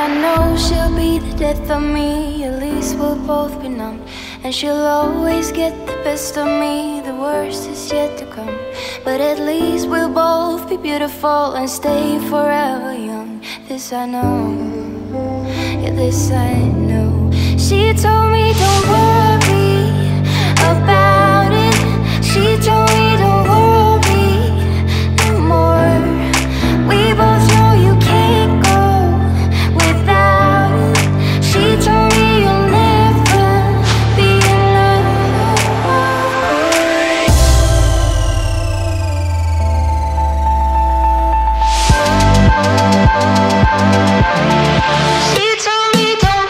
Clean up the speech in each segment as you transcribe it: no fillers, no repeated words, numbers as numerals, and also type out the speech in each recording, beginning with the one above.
I know she'll be the death of me. At least we'll both be numb. And she'll always get the best of me. The worst is yet to come. But at least we'll both be beautiful and stay forever young. This I know, yeah, this I know. She told me don't worry about it. She told me don't worry no more. We both know you can't go without it. She told me you'll never be alone. She told me don't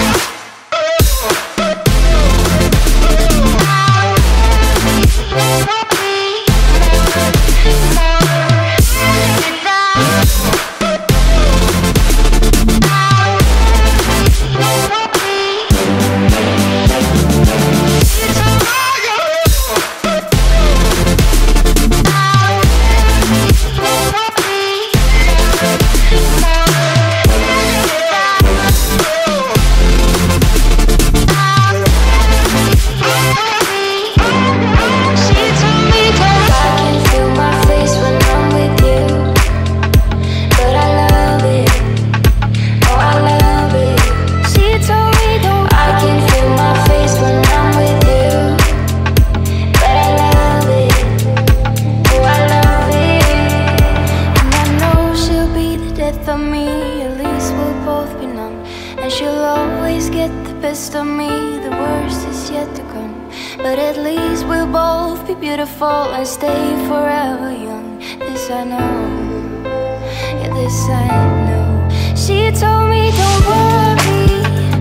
and stay forever young. This I know, yeah, this I know. She told me don't worry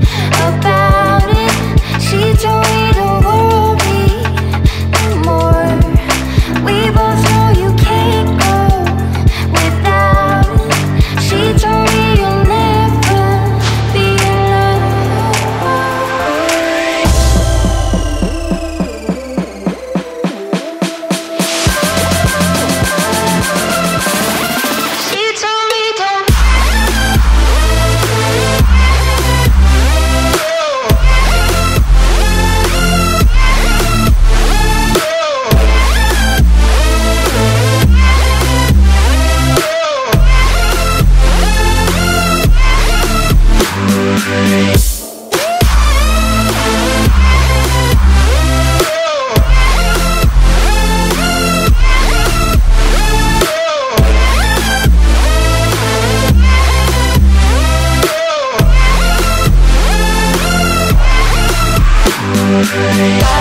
about it. She told me don't worry no more. We both know you can't go without it. She told me you'll never be alone.